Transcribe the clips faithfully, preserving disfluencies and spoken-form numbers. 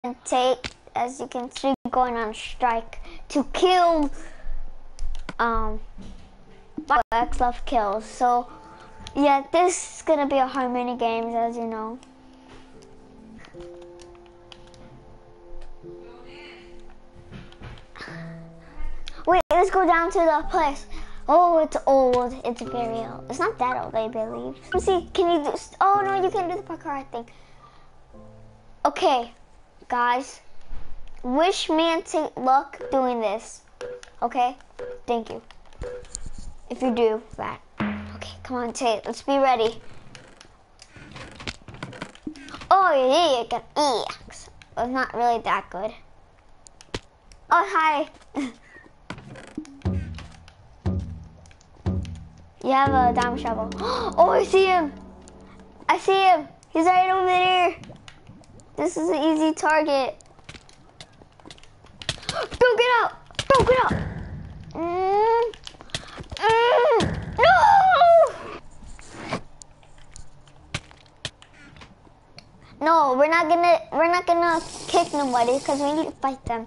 Tate, as you can see, going on strike to kill um X love kills. So yeah, this is gonna be a hard mini games, as you know. Wait, let's go down to the place. Oh, it's old. It's very old. It's not that old, I believe. Let's see, can you do? Oh no, you can't do the parkour, I think. Okay, guys. Wish me and Tate luck doing this. Okay? Thank you. If you do that. Okay, come on, Tate. Let's be ready. Oh, yeah, you got E X. But not really that good. Oh, hi. You have a diamond shovel. Oh, I see him. I see him. He's right over there. This is an easy target. Don't get out! Don't get out! Mm. Mm. No! No, we're not gonna we're not gonna kick nobody because we need to fight them.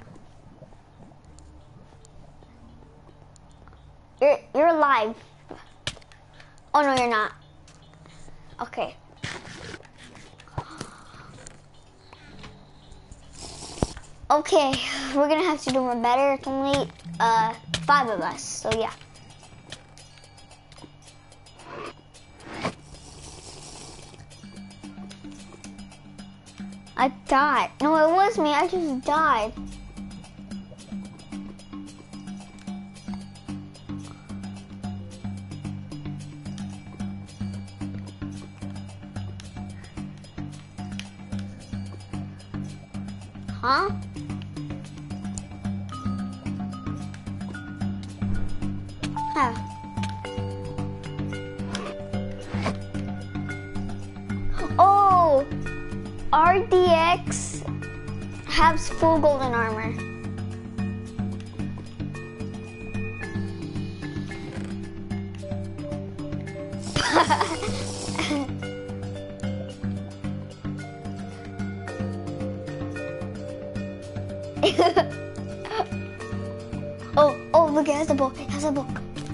You're you're alive. Oh no, you're not. Okay. Okay, we're gonna have to do more better. It's only uh, five of us, so yeah. I died. No, it was me. I just died. Huh? Huh. Oh, R D X has full golden armor. oh, oh, look, it has a book. It has a book.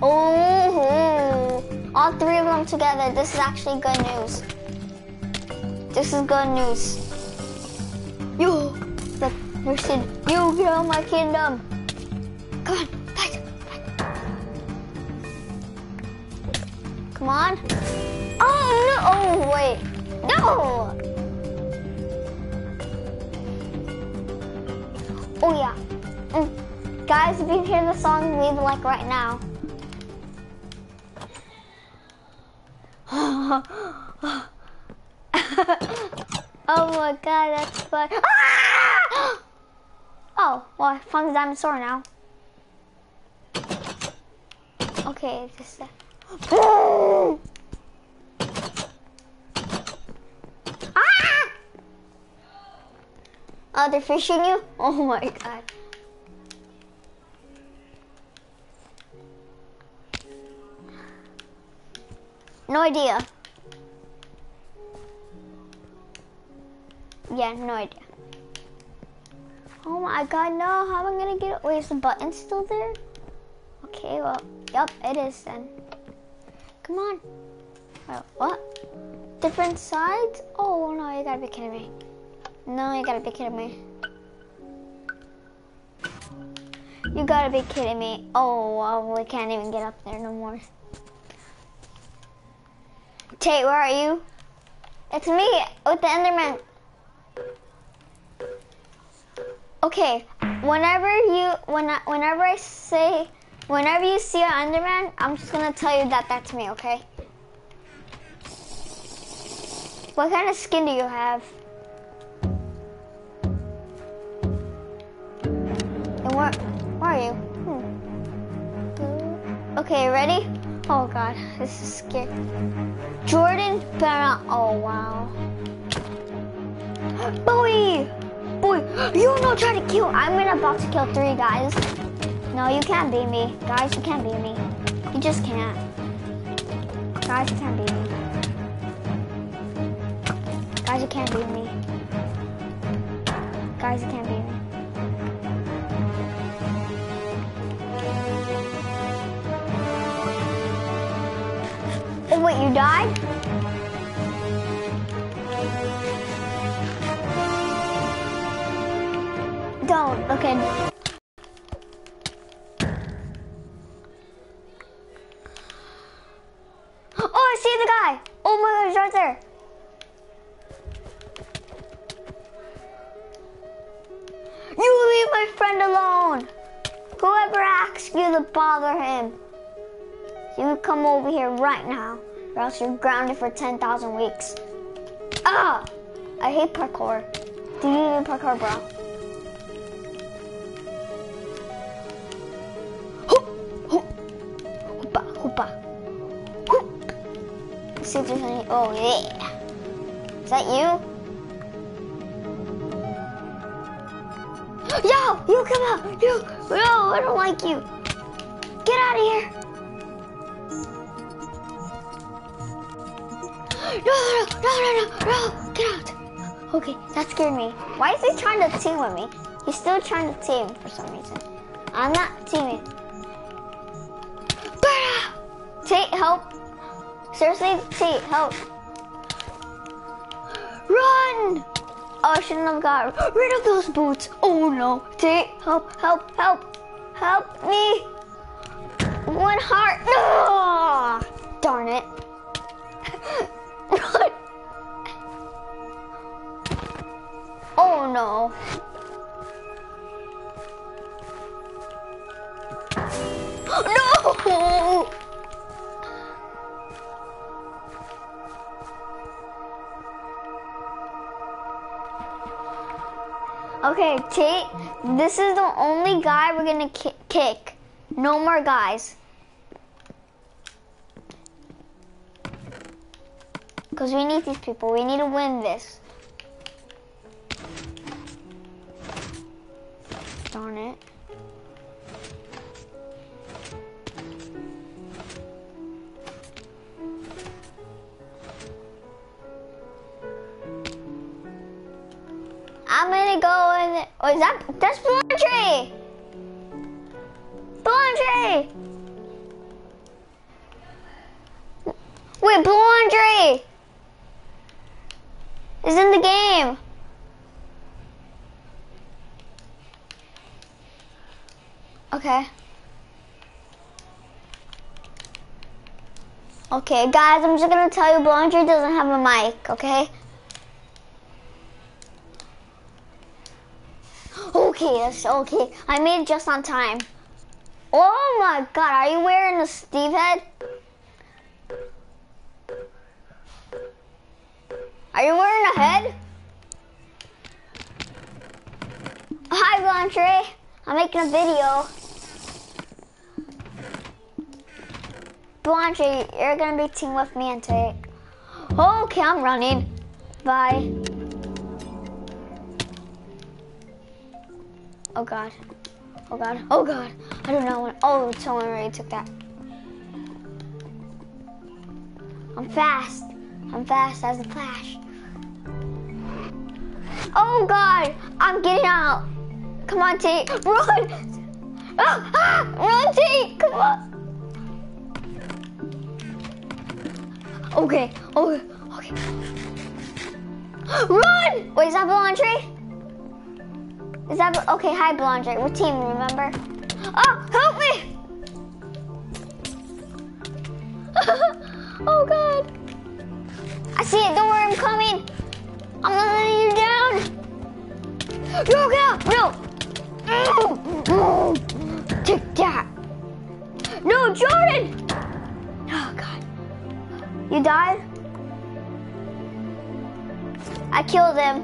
Oh, all three of them together. This is actually good news. This is good news. Yo, look, there's Sid. You get out of my kingdom. Come on, fight, fight. Come on. Oh, no. Oh, wait. No. Oh, yeah. Mm. Guys, if you hear the song, leave a like right now. Oh my god, that's fun. Ah! Oh, well, I found the diamond sword now. Okay, just. Uh... ah! Oh, they're fishing you? Oh my god. No idea. Yeah, no idea. Oh my god, no, how am I gonna get it? Wait, is the button still there? Okay, well, yep, it is then. Come on. Wait, what? Different sides? Oh no, you gotta be kidding me. No, you gotta be kidding me. You gotta be kidding me. Oh, well, we can't even get up there no more. Tate, where are you? It's me with the Enderman. Okay, whenever you, when I, whenever I say, whenever you see an Enderman, I'm just gonna tell you that that's me, okay? What kind of skin do you have? And where, where are you? Hmm. Okay, ready? Oh god, this is scary. Jordan, better not, oh wow. Boy! Boy, you no try to kill. I'm gonna about to kill three guys. No, you can't beat me. Guys, you can't beat me. You just can't. Guys, you can't beat me. Guys, you can't beat me. Guys, it can't be me. Oh wait, you died? Don't, okay. Oh, I see the guy. Oh my God, he's right there. You leave my friend alone. Whoever asks you to bother him, you come over here right now, or else you're grounded for ten thousand weeks. Ah! I hate parkour. Do you do parkour, bro? Hoopa, hoopa. Hoop. Let's see if there's any. Oh, yeah. Is that you? Yo, you come out. You, no, I don't like you. Get out of here. No, no, no, no, no, no, get out. Okay, that scared me. Why is he trying to team with me? He's still trying to team for some reason. I'm not teaming. Tate, help. Seriously, Tate, help. Run! Oh, I shouldn't have got rid of those boots. Oh no. Tate, help, help, help. Help me. One heart. No! Darn it. Run. Oh no. No! Okay, Tate, this is the only guy we're gonna ki kick. No more guys. Because we need these people. We need to win this. Darn it. I'm gonna go in. Oh, is that that's Blanche? Blanche! Wait, Blanche is in the game. Okay. Okay, guys, I'm just gonna tell you, Blanche doesn't have a mic. Okay. Okay, that's okay. I made it just on time. Oh my God, are you wearing a Steve head? Are you wearing a head? Hi, Blanche. I'm making a video. Blanche, you're gonna be team with me and Tate. Okay, I'm running. Bye. Oh God. Oh God. Oh God. I don't know when. Oh, someone already took that. I'm fast. I'm fast as a flash. Oh God. I'm getting out. Come on, Tate. Run. Ah, ah, run, Tate. Come on. Okay. Okay. Okay. Run. Wait, is that Blanche? Is that, okay, hi Blanche, we're team, remember? Oh, help me! Oh God. I see it, don't worry, I'm coming. I'm not letting you down. No, get out, no. No, take that. No, Jordan. Oh God. You died? I killed him.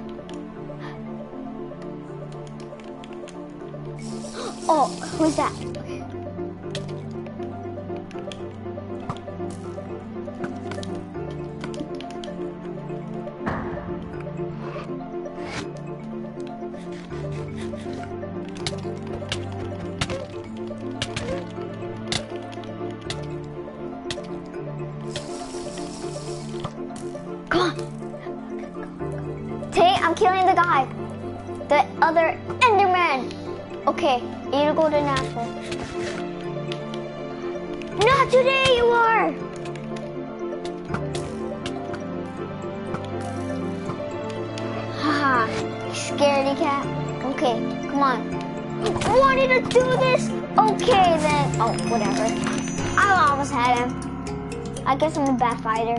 Oh, who's that? Okay. Come on. Tate, I'm killing the guy. The other Enderman. Okay, you need to go to natural. Not today, you are. Haha, scaredy cat. Okay, come on. I wanted to do this. Okay then. Oh, whatever. I almost had him. I guess I'm a bad fighter.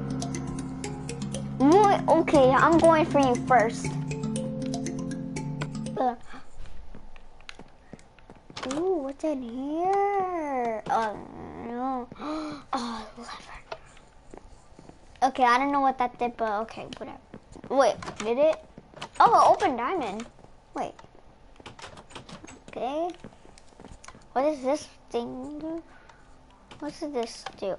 Okay, I'm going for you first. Uh. Ooh, what's in here? Oh no. Oh, lever. Okay, I don't know what that did, but okay, whatever. Wait, did it? Oh, open diamond. Wait. Okay. What does this thing do? What does this do?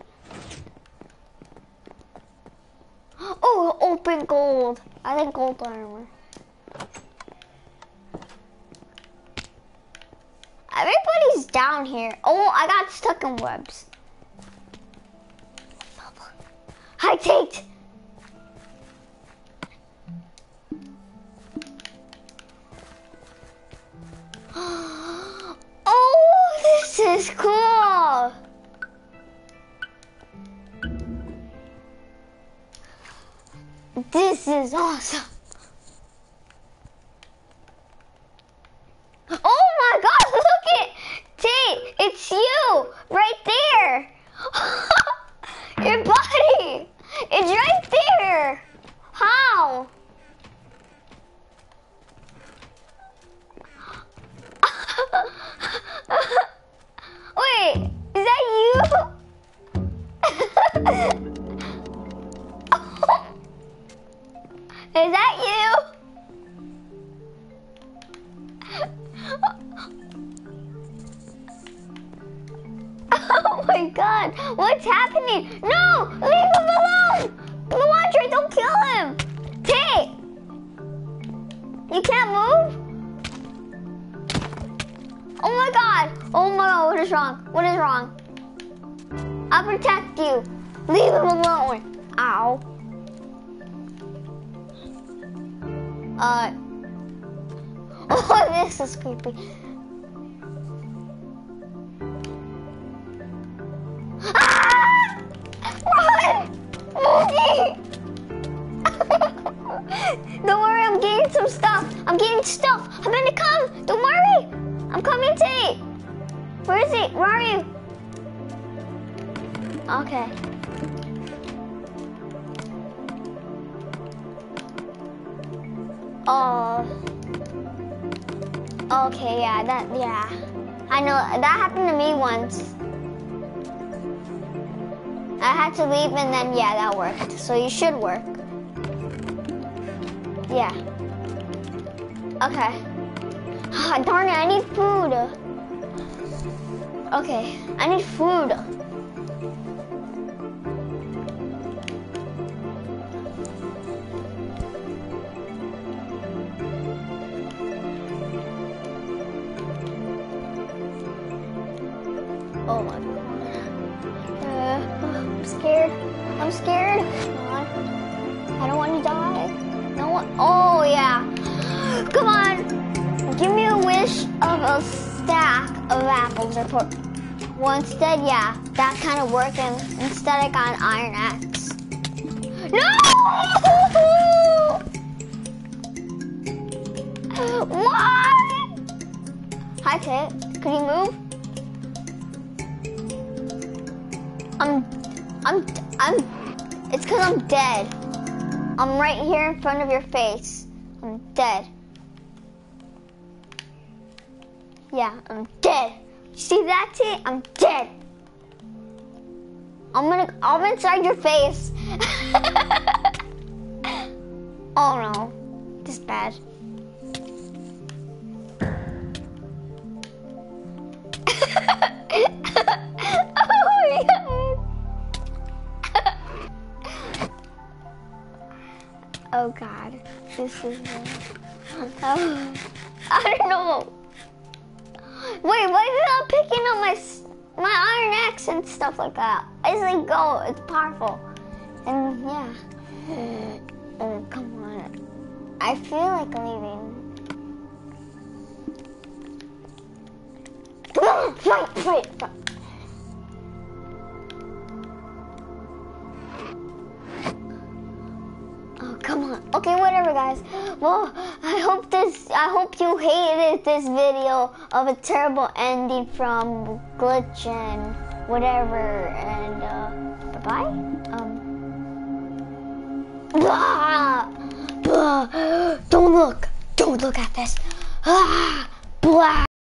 Oh, open gold. I think gold armor. Everybody's down here. Oh, I got stuck in webs. Hi, Tate. Oh, this is cool. This is awesome. Oh my God, look at Tate. It's you right there. Your body. It's right there. How? Wait, is that you? Is that you? Oh my God, what's happening? No, leave him alone. Laundry, don't kill him. Tate, you can't move? Oh my God, oh my God, what is wrong? What is wrong? I'll protect you. Leave him alone. Ow. Uh, oh, this is creepy. Ah! Run! Mookie! Don't worry, I'm getting some stuff. I'm getting stuff. I'm gonna come. Don't worry. I'm coming, Tate. Where is he? Where are you? Okay. Oh. Okay, yeah, that, yeah. I know, that happened to me once. I had to leave and then, yeah, that worked. So you should work. Yeah. Okay. Ah, darn it, I need food. Okay, I need food. Oh my God. Uh, I'm scared. I'm scared. Come on. I don't want to die. No one. Oh yeah. Come on. Give me a wish of a stack of apples. I put. Well, instead, yeah, that kind of worked, and instead I got an iron axe. No! Why? Hi, Tate. Could you move? I'm, I'm, I'm, it's because I'm dead. I'm right here in front of your face. I'm dead. Yeah, I'm dead. You see that, T? I'm dead. I'm gonna, I'm inside your face. Oh no, this is bad. Oh God, this is. Oh, I don't know. Wait, why is it not picking up my my iron axe and stuff like that? It's like gold. It's powerful, and yeah. Oh, come on. I feel like leaving. Come on, fight, fight, fight. Oh, come on. Okay, whatever, guys. Well, I hope this, I hope you hated this video of a terrible ending from Glitch and whatever, and, uh, bye-bye. Um, blah, blah, don't look, don't look at this. Ah, blah.